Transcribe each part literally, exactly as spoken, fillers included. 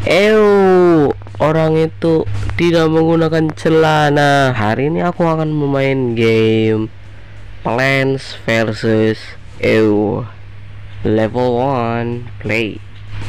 Ew, orang itu tidak menggunakan celana. Hari ini aku akan memain game Plants versus. Ew, level one play.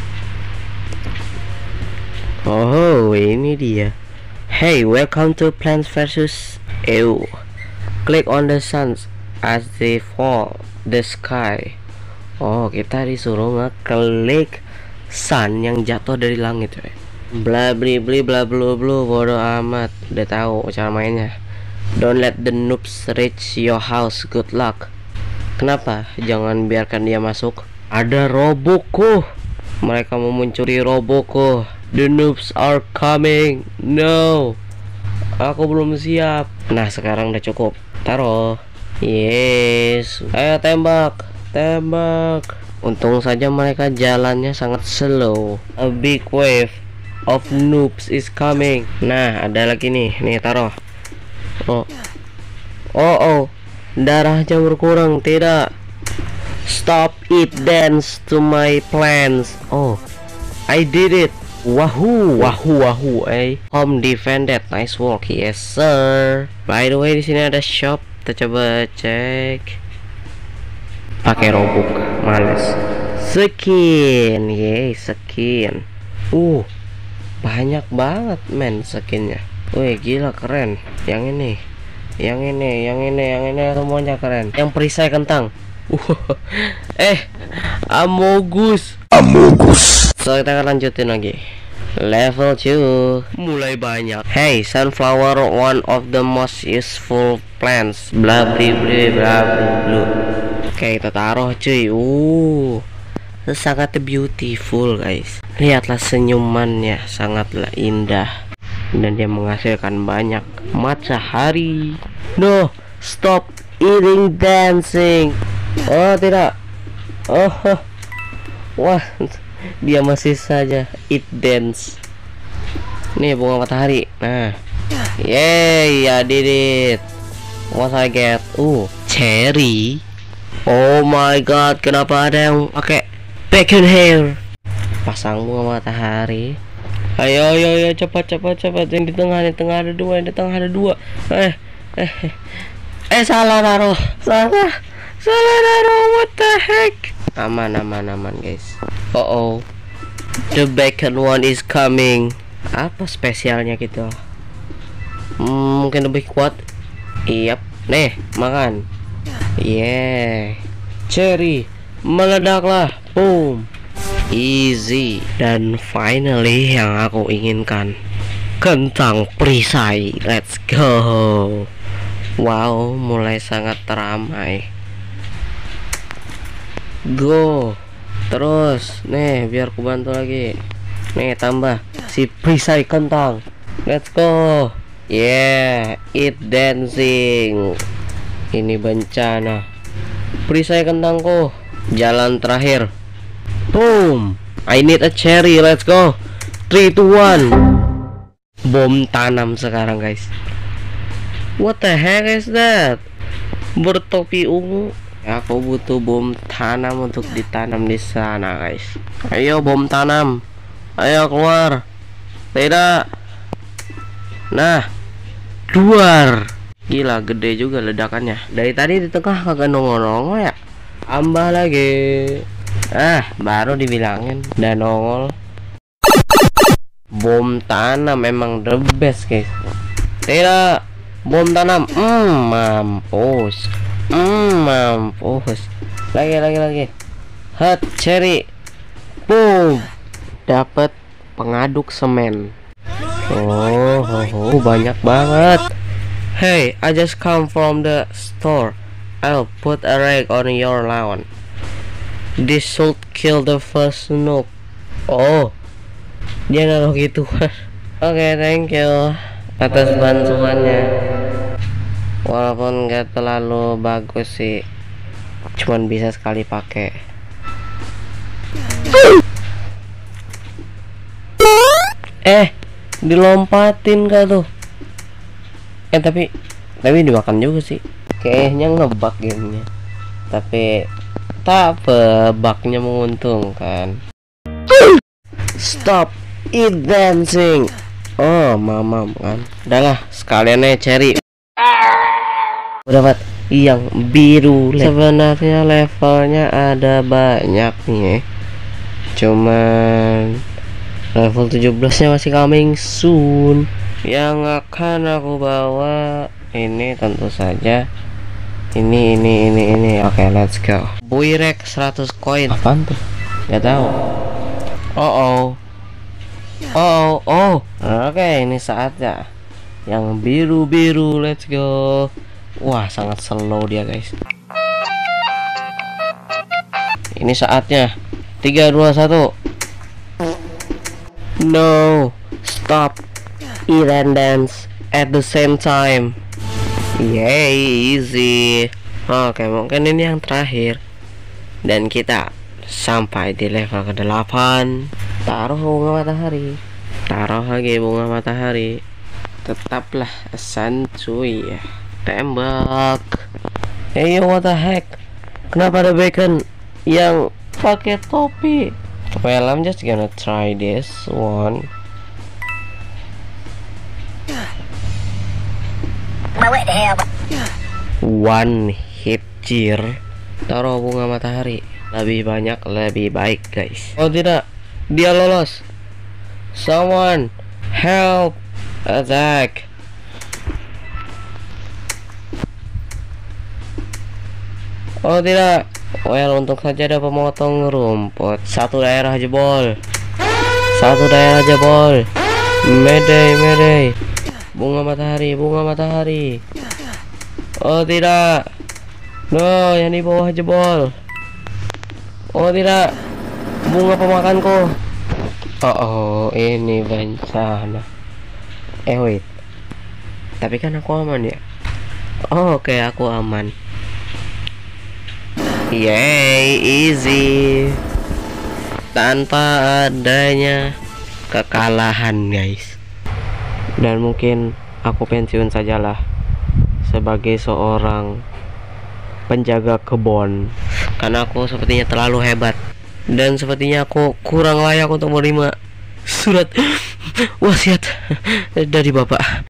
Oh, ini dia. Hey, welcome to Plants versus. Ew, click on the suns as they fall the sky. Oh, kita disuruh ngeklik sun yang jatuh dari langit. Bla bli bli bla blu blu, bodo amat. Udah tahu cara mainnya. Don't let the noobs reach your house. Good luck. Kenapa? Jangan biarkan dia masuk. Ada robokku. Mereka mau mencuri robokku. The noobs are coming. No, aku belum siap. Nah, sekarang udah cukup. Taruh. Yes. Ayo tembak. Tembak. Untung saja mereka jalannya sangat slow. A big wave of noobs is coming. Nah, ada lagi nih. Nih, taruh. Oh. Oh, oh. Darahnya berkurang. Tidak. Stop it, dance to my plans. Oh, I did it. Wahoo, wahoo, wahoo. Eh, home defended. Nice work. Yes, sir. By the way, di sini ada shop. Kita coba cek. Pakai robok, males. Skin, yey, skin. Uh, banyak banget men skinnya. Wih, gila keren. Yang ini, yang ini, yang ini, yang ini semuanya keren. Yang perisai kentang. Uh, eh, Amogus, Amogus. So kita akan lanjutin lagi. Level two. Mulai banyak. Hey, sunflower, one of the most useful plants. Bla bla bla bla bla. Oke, kita taruh cuy. Uh, sangat beautiful guys. Lihatlah senyumannya, sangatlah indah. Dan dia menghasilkan banyak matahari. No, stop eating dancing. Oh tidak. Oh, oh. Wah, dia masih saja eat dance. Nih bunga matahari. Nah, yay, I did it. What I get? Uh, cherry. Oh my god, kenapa ada yang pakai bacon hair? Pasang bunga matahari. Ayo, ayo, ayo, cepat, cepat, cepat. Yang di tengah, di tengah ada dua, yang di tengah ada dua. Eh, eh, eh, eh salah naruh, salah, salah naruh. What the heck? Aman, aman, aman, guys. Oh, oh, the bacon one is coming. Apa spesialnya gitu? Hmm, mungkin lebih kuat. Yap, nih, makan. Yeah, cherry, meledaklah, boom, easy. Dan finally yang aku inginkan, kentang perisai. Let's go. Wow, mulai sangat ramai. Go, terus, nih biar ku bantu lagi. Nih tambah si perisai kentang. Let's go. Yeah, eat dancing. Ini bencana. Perisai kentangku. Jalan terakhir. Boom. I need a cherry. Let's go. three, two, one. Bom tanam sekarang guys. What the heck is that? Bertopi ungu. Aku butuh bom tanam untuk ditanam di sana guys. Ayo bom tanam. Ayo keluar. Tidak. Nah, keluar. Gila, gede juga ledakannya. Dari tadi di tengah kagak nongol-nongol ya. Tambah lagi. Ah, baru dibilangin dan nongol. Bom tanam memang the best guys. Tidak. Bom tanam. Hmm, mampus. Hmm, mampus. Lagi, lagi, lagi. Hot cherry. Boom. Dapat pengaduk semen. Oh, oh, oh, banyak banget. Hey, I just come from the store. I'll put a rag on your lawn. This should kill the first noob. Oh, dia naruh gitu. Oke, okay, thank you atas bantuannya. Walaupun gak terlalu bagus sih, cuman bisa sekali pakai. Eh, dilompatin gak tuh? Eh tapi tapi dimakan juga sih. Kayaknya ngebug gamenya. Tapi tak apa, bugnya menguntungkan. Stop It dancing. Oh mamam kan. Udah lah, sekalian aja cherry. Dapat yang biru. Sebenarnya levelnya ada banyak nih, cuman level tujuh belas nya masih coming soon. Yang akan aku bawa ini tentu saja ini ini ini ini oke, okay, let's go. Buirek seratus koin. Apaan tuh? Gak tahu. Oh oh oh oh oke, okay, ini saatnya yang biru-biru, let's go. Wah, sangat slow dia guys. Ini saatnya. Tiga dua satu. No, stop, eat and dance at the same time. Yay, easy. Oke, mungkin ini yang terakhir dan kita sampai di level ke delapan. Taruh bunga matahari, taruh lagi bunga matahari. Tetaplah santuy ya. Tembak. Hey, what the heck? Kenapa ada bacon yang pakai topi? Well, I'm just gonna try this one. One hit cheer. Taruh bunga matahari. Lebih banyak lebih baik guys. Oh tidak, dia lolos. Someone help, attack. Oh tidak. Well, untung saja ada pemotong rumput. Satu daerah jebol. Satu daerah jebol. Mayday, mayday. Bunga matahari, bunga matahari. Oh tidak. No, yang di bawah jebol. Oh tidak. Bunga pemakanku. Oh, oh ini bencana. Eh wait. Tapi kan aku aman ya. Oh, oke, okay, aku aman. Yay, easy. Tanpa adanya kekalahan guys. Dan mungkin aku pensiun sajalah sebagai seorang penjaga kebun, karena aku sepertinya terlalu hebat dan sepertinya aku kurang layak untuk menerima surat wasiat dari bapak.